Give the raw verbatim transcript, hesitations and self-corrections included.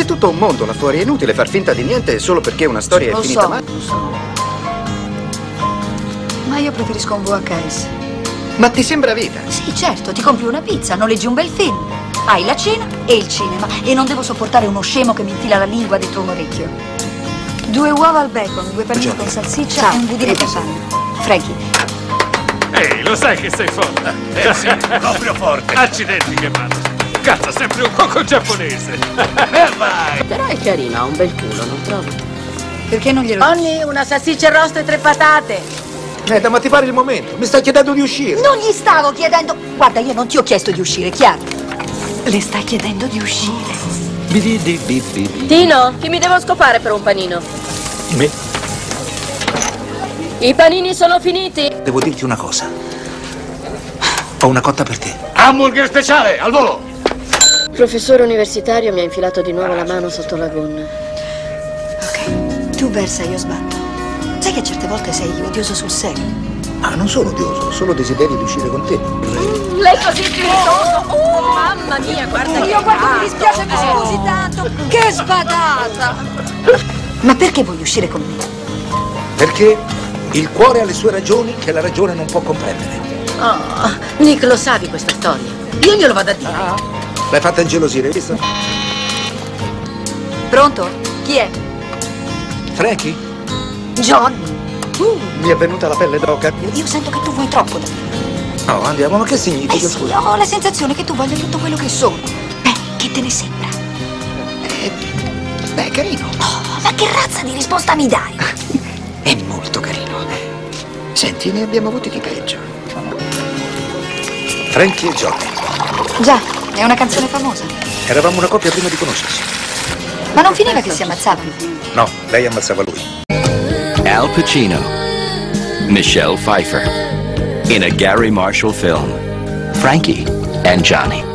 C'è tutto un mondo là fuori, è inutile far finta di niente solo perché una storia Lo è finita so, male. lo so. Ma io preferisco un V H S. Ma ti sembra vita? Sì, certo, ti compri una pizza, noleggi un bel film. Hai la cena e il cinema. E non devo sopportare uno scemo che mi infila la lingua dentro un orecchio. Due uova al bacon, due panini con salsiccia Ciao. e un budino di pane. Frankie. Ehi, lo sai che sei forte? Eh sì, proprio forte. Accidenti che mano. Cazzo, sempre un cuoco giapponese. E vai. Però è carino, ha un bel culo, non trovi? Perché non glielo... Onni, una salsiccia arrosto e tre patate. Eh, ma ti pare il momento? Mi stai chiedendo di uscire? Non gli stavo chiedendo... Guarda, io non ti ho chiesto di uscire, chiaro? Le stai chiedendo di uscire. Tino, chi mi devo scopare per un panino? Me? I panini sono finiti. Devo dirti una cosa. Ho una cotta per te. Hamburger speciale, al volo! Il professore universitario mi ha infilato di nuovo la mano sotto la gonna. Ok, tu versa, io sbatto. Sai che certe volte sei odioso sul serio? Ma non sono odioso, ho solo desiderio di uscire con te. Mm, lei così spiritoso! Oh, mamma mia, guarda che Io guarda, mi gatto. dispiace, mi scusi tanto. Che sbadata! Ma perché vuoi uscire con me? Perché il cuore ha le sue ragioni che la ragione non può comprendere. Oh, Nick lo sa di questa storia. Io glielo vado a dire. Ah, l'hai fatta ingelosire, hai visto? Pronto? Chi è? Frankie? John. Uh, mi è venuta la pelle d'oca. Io sento che tu vuoi troppo da me. No, andiamo, ma che significa? Eh sì, Scusa. ho la sensazione che tu voglia tutto quello che sono. Beh, che te ne sembra? Eh, beh, carino. Oh, ma che razza di risposta mi dai? È molto carino. Senti, ne abbiamo avuti di peggio. Frankie e Johnny. Già, è una canzone famosa. Eravamo una coppia prima di conoscersi. Ma non finiva che si ammazzavano? No, lei ammazzava lui. Al Pacino, Michelle Pfeiffer, in a Gary Marshall film, Frankie and Johnny.